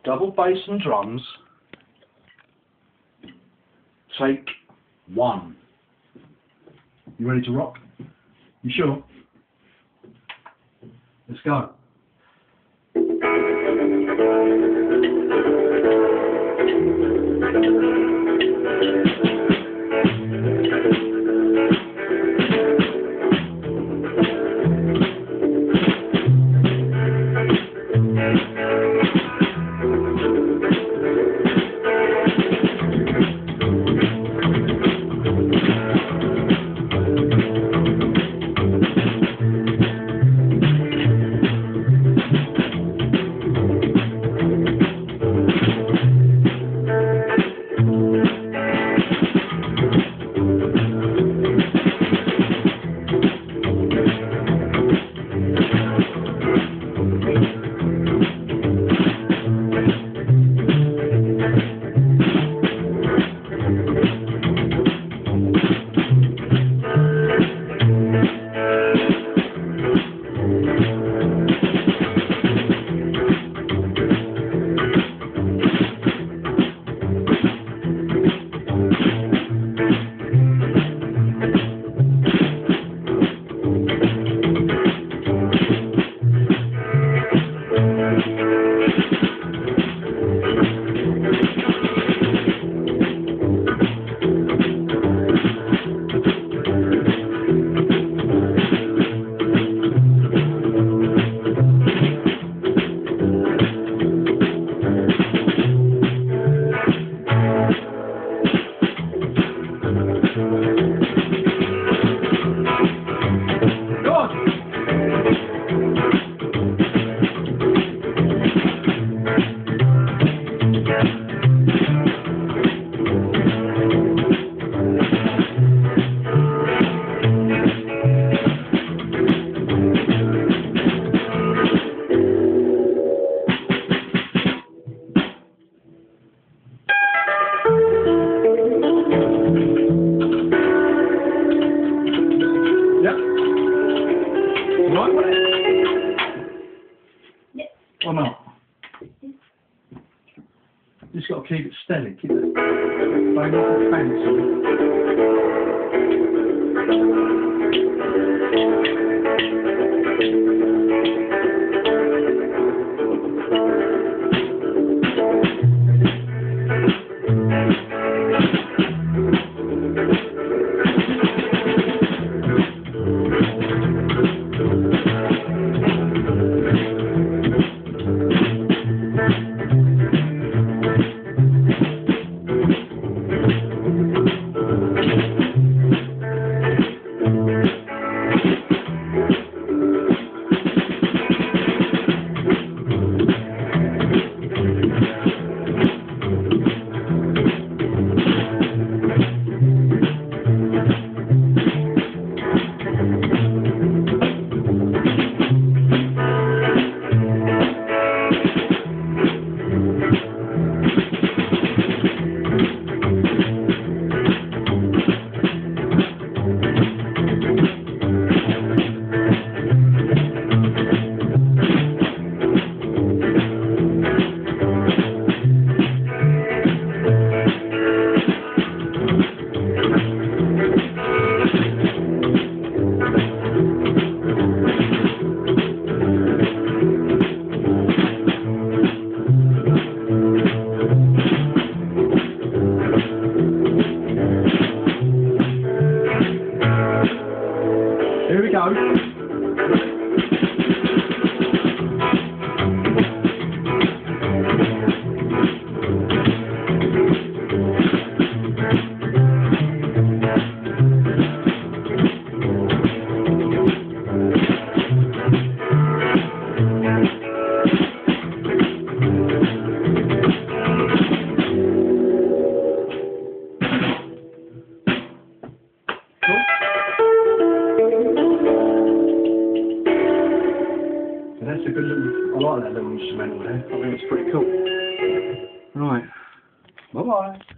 double bass and drums. Take 1. You ready to rock? You sure? Let's go. Right, wasn't it? Yep. Or not? Just got to keep it steady, keep it very nothing fancy. Here we go. That's a good little, I like that little instrumental there. I think it's pretty cool. Right. Bye-bye.